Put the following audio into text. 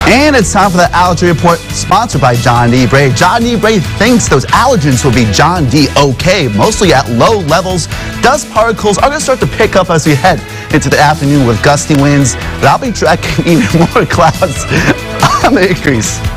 And it's time for the Allergy Report, sponsored by John D. Bray. John D. Bray thinks those allergens will be John D. okay, mostly at low levels. Dust particles are going to start to pick up as we head into the afternoon with gusty winds, but I'll be tracking even more clouds on the increase.